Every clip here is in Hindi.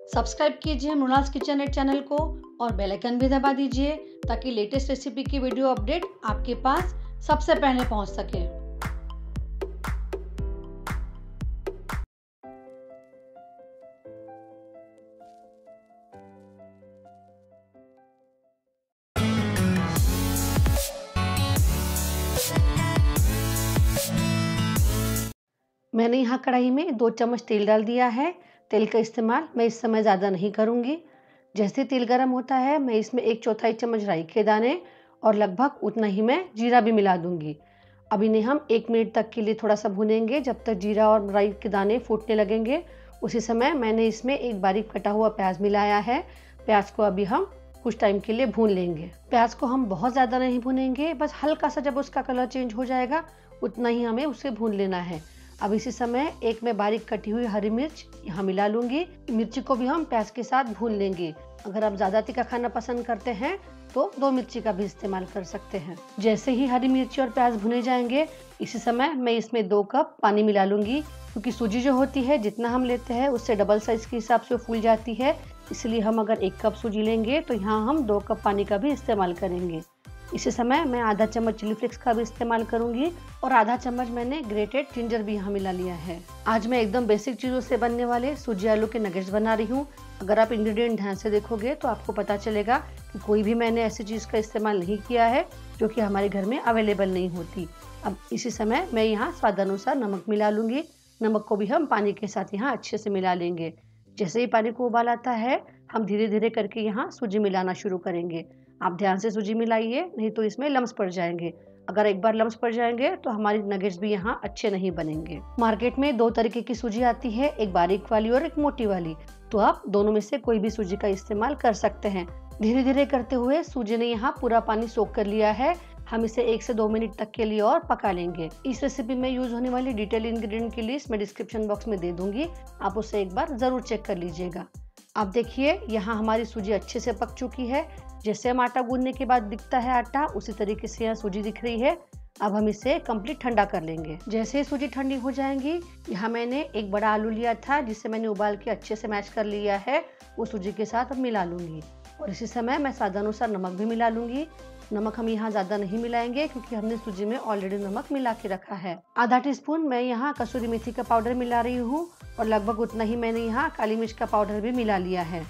सब्सक्राइब कीजिए मृणाल्स किचन एट चैनल को और बेल आइकन भी दबा दीजिए ताकि लेटेस्ट रेसिपी की वीडियो अपडेट आपके पास सबसे पहले पहुंच सके। मैंने यहाँ कढ़ाई में 2 चम्मच तेल डाल दिया है। तेल का इस्तेमाल मैं इस समय ज़्यादा नहीं करूँगी। जैसे तेल गर्म होता है मैं इसमें 1/4 चम्मच राई के दाने और लगभग उतना ही मैं जीरा भी मिला दूँगी। अब इन्हें हम 1 मिनट तक के लिए थोड़ा सा भूनेंगे जब तक जीरा और राई के दाने फूटने लगेंगे। उसी समय मैंने इसमें एक बारीक कटा हुआ प्याज मिलाया है। प्याज को अभी हम कुछ टाइम के लिए भून लेंगे। प्याज को हम बहुत ज़्यादा नहीं भूनेंगे, बस हल्का सा जब उसका कलर चेंज हो जाएगा उतना ही हमें उसे भून लेना है। अब इसी समय एक मैं बारीक कटी हुई हरी मिर्च यहाँ मिला लूंगी। मिर्ची को भी हम प्याज के साथ भून लेंगे। अगर आप ज्यादा तीखा खाना पसंद करते हैं तो 2 मिर्ची का भी इस्तेमाल कर सकते हैं। जैसे ही हरी मिर्ची और प्याज भुने जाएंगे इसी समय मैं इसमें 2 कप पानी मिला लूंगी, क्योंकि सूजी जो होती है जितना हम लेते हैं उससे डबल साइज के हिसाब से फूल जाती है। इसलिए हम अगर 1 कप सूजी लेंगे तो यहाँ हम 2 कप पानी का भी इस्तेमाल करेंगे। इसी समय मैं आधा चम्मच चिली फ्लेक्स का भी इस्तेमाल करूंगी और आधा चम्मच मैंने ग्रेटेड जिंजर भी यहाँ मिला लिया है। आज मैं एकदम बेसिक चीजों से बनने वाले सूजी आलू के नगेट्स बना रही हूँ। अगर आप इंग्रेडिएंट ध्यान से देखोगे तो आपको पता चलेगा कि कोई भी मैंने ऐसी चीज का इस्तेमाल नहीं किया है जो कि हमारे घर में अवेलेबल नहीं होती। अब इसी समय मैं यहाँ स्वादानुसार नमक मिला लूंगी। नमक को भी हम पानी के साथ यहाँ अच्छे से मिला लेंगे। जैसे ही पानी को उबाल आता है हम धीरे धीरे करके यहाँ सूजी मिलाना शुरू करेंगे। आप ध्यान से सूजी मिलाइए, नहीं तो इसमें लम्स पड़ जाएंगे। अगर एक बार लम्स पड़ जाएंगे तो हमारी नगेट्स भी यहाँ अच्छे नहीं बनेंगे। मार्केट में 2 तरीके की सूजी आती है, एक बारीक वाली और एक मोटी वाली। तो आप दोनों में से कोई भी सूजी का इस्तेमाल कर सकते हैं। धीरे धीरे करते हुए सूजी ने यहाँ पूरा पानी सोख कर लिया है। हम इसे 1 से 2 मिनट तक के लिए और पका लेंगे। इस रेसिपी में यूज होने वाली डिटेल इंग्रेडिएंट की लिस्ट मैं डिस्क्रिप्शन बॉक्स में दे दूंगी, आप उसे एक बार जरूर चेक कर लीजिएगा। आप देखिए यहाँ हमारी सूजी अच्छे से पक चुकी है। जैसे हम आटा गूंदने के बाद दिखता है आटा, उसी तरीके से यहाँ सूजी दिख रही है। अब हम इसे कंप्लीट ठंडा कर लेंगे। जैसे ही सूजी ठंडी हो जाएंगी, यहाँ मैंने एक बड़ा आलू लिया था जिसे मैंने उबाल के अच्छे से मैश कर लिया है, वो सूजी के साथ अब मिला लूंगी। और इसी समय मैं स्वादानुसार नमक भी मिला लूंगी। नमक हम यहाँ ज्यादा नहीं मिलाएंगे क्योंकि हमने सूजी में ऑलरेडी नमक मिला के रखा है। आधा टीस्पून मैं यहाँ कसूरी मेथी का पाउडर मिला रही हूँ और लगभग उतना ही मैंने यहाँ काली मिर्च का पाउडर भी मिला लिया है।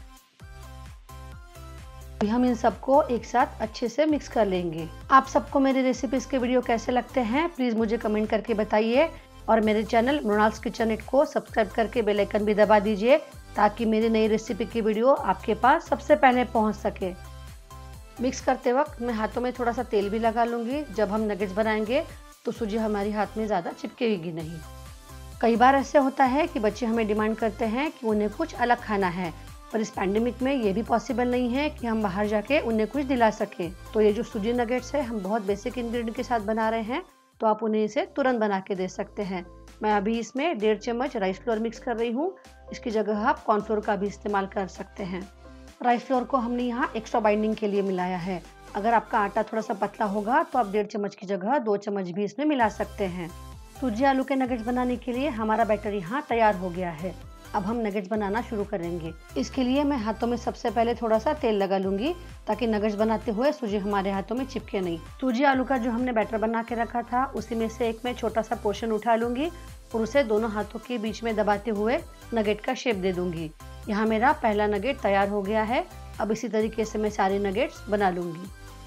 हम इन सबको एक साथ अच्छे से मिक्स कर लेंगे। आप सबको मेरी रेसिपीज के वीडियो कैसे लगते हैं प्लीज मुझे कमेंट करके बताइए और मेरे चैनल मृणाल्स किचन एट को सब्सक्राइब करके बेल आइकन भी दबा दीजिए ताकि मेरी नई रेसिपी की वीडियो आपके पास सबसे पहले पहुंच सके। मिक्स करते वक्त मैं हाथों में थोड़ा सा तेल भी लगा लूंगी। जब हम नगेट्स बनाएंगे तो सूजी हमारी हाथ में ज़्यादा चिपकेगी नहीं। कई बार ऐसे होता है कि बच्चे हमें डिमांड करते हैं कि उन्हें कुछ अलग खाना है, पर इस पैंडेमिक में ये भी पॉसिबल नहीं है कि हम बाहर जाके उन्हें कुछ दिला सकें। तो ये जो सूजी नगेट्स है हम बहुत बेसिक इंग्रेडिएंट के साथ बना रहे हैं, तो आप उन्हें इसे तुरंत बना के दे सकते हैं। मैं अभी इसमें 1.5 चम्मच राइस फ्लोर मिक्स कर रही हूँ। इसकी जगह आप कॉर्नफ्लोर का भी इस्तेमाल कर सकते हैं। राइस फ्लोर को हमने यहाँ एक्स्ट्रा बाइंडिंग के लिए मिलाया है। अगर आपका आटा थोड़ा सा पतला होगा तो आप 1.5 चम्मच की जगह 2 चम्मच भी इसमें मिला सकते हैं। सूजी आलू के नगेट्स बनाने के लिए हमारा बैटर यहाँ तैयार हो गया है। अब हम नगेट्स बनाना शुरू करेंगे। इसके लिए मैं हाथों में सबसे पहले थोड़ा सा तेल लगा लूंगी ताकि नगेट्स बनाते हुए सूजी हमारे हाथों में चिपके नहीं। सूजी आलू का जो हमने बैटर बना के रखा था उसी में से एक मैं छोटा सा पोर्शन उठा लूंगी और उसे दोनों हाथों के बीच में दबाते हुए नगेट का शेप दे दूंगी। यहाँ मेरा पहला नगेट तैयार हो गया है। अब इसी तरीके से मैं सारे नगेट्स बना लूंगी।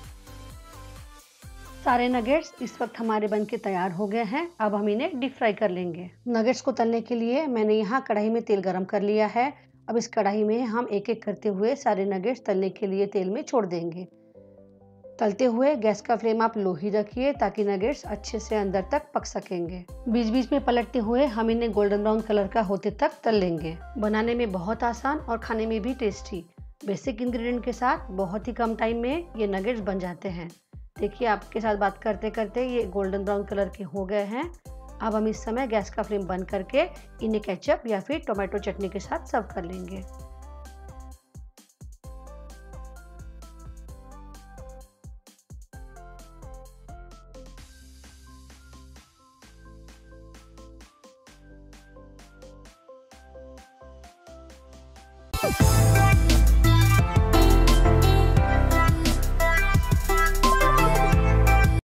सारे नगेट्स इस वक्त हमारे बनके तैयार हो गए हैं। अब हम इन्हें डीप फ्राई कर लेंगे। नगेट्स को तलने के लिए मैंने यहाँ कढ़ाई में तेल गरम कर लिया है। अब इस कढ़ाई में हम एक एक करते हुए सारे नगेट्स तलने के लिए तेल में छोड़ देंगे। तलते हुए गैस का फ्लेम आप लो ही रखिए ताकि नगेट्स अच्छे से अंदर तक पक सकेंगे। बीच बीच में पलटते हुए हम इन्हें गोल्डन ब्राउन कलर का होते तक तल लेंगे। बनाने में बहुत आसान और खाने में भी टेस्टी। बेसिक इंग्रेडिएंट के साथ बहुत ही कम टाइम में ये नगेट्स बन जाते हैं। देखिए आपके साथ बात करते करते ये गोल्डन ब्राउन कलर के हो गए हैं। अब हम इस समय गैस का फ्लेम बंद करके इन्हें केचप या फिर टोमेटो चटनी के साथ सर्व कर लेंगे।